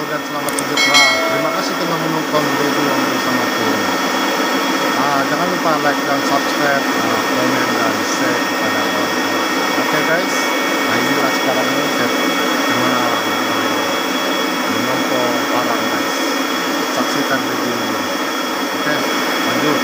dan selamat sejahtera. Terima kasih telah menonton video yang bersamaku. Jangan lupa like dan subscribe, komen dan share kepada kawan-kawan. Oke guys, inilah sekarang ini saya tengah menompo parang guys. Saksikan video ini. Oke, lanjut.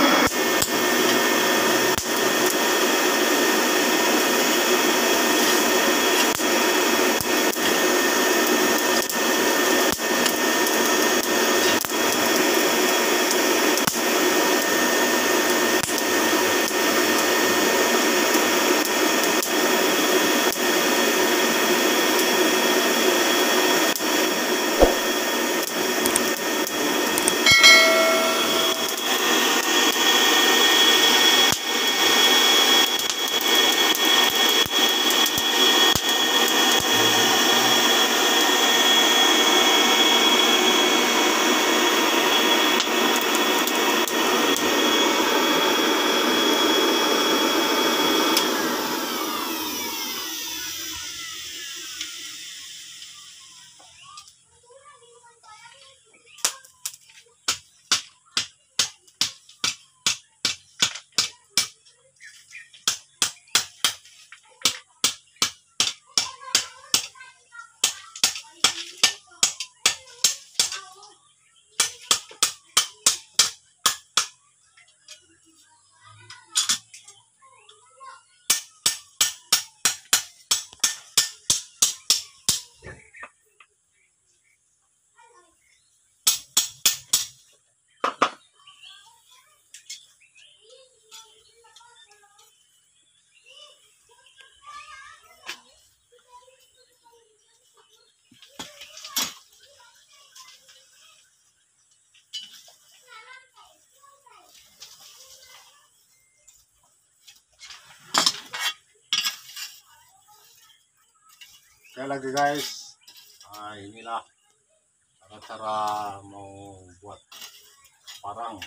Oke lagi guys, inilah cara-cara mau buat parang.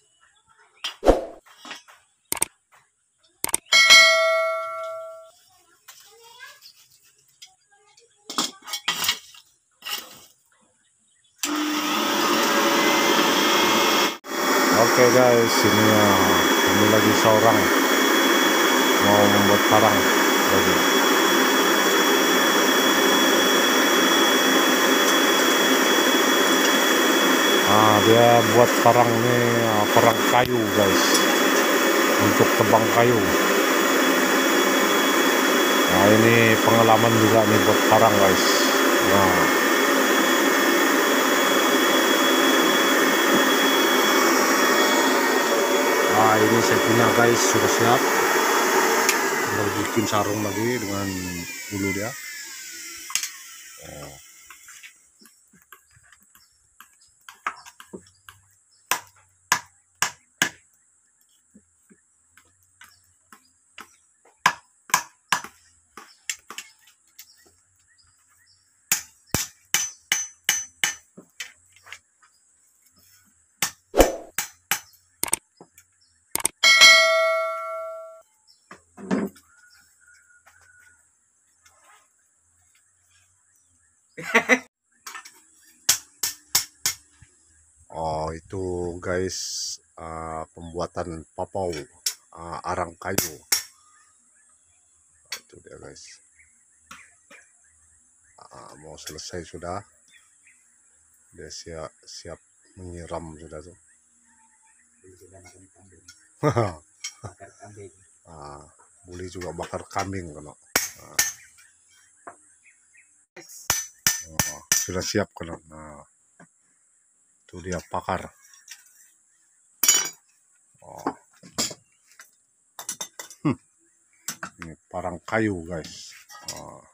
Oke guys, ini lagi seorang mau membuat parang lagi. Dia buat parang nih, parang kayu guys, untuk tebang kayu. Ini pengalaman juga nih buat parang guys. Ini saya punya guys, sudah siap. Tinggal bikin sarung lagi dengan bulu dia. Itu guys, pembuatan papau arang kayu. Itu dia guys. Mau selesai sudah. Dia siap menyiram sudah tuh. Boleh juga bakar kambing kena. Sudah siap kena. Itu dia pakar. Ini parang kayu guys.